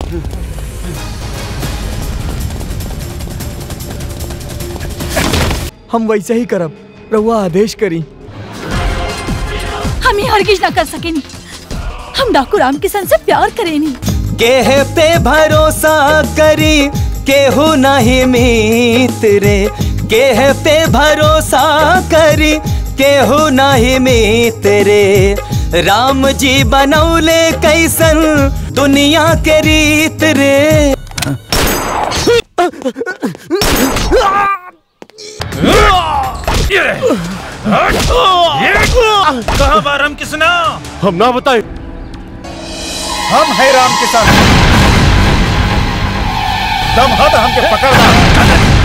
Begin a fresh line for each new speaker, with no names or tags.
हम वैसे ही करब, रउआ आदेश करी।
हम ये हरगिज ना कर सकेनी। हम डाकू राम किशन से प्यार करेनी।
केहे पे भरोसा करी केहू नहीं मीत रे, केहे पे भरोसा करी केहू नहीं मीत रे। राम जी बनौले कैसन दुनिया के रीत रे।
कहाँ बा राम किशन?
हम ना बताए।
हम है राम किशन। दम हद हमके पकड़ना।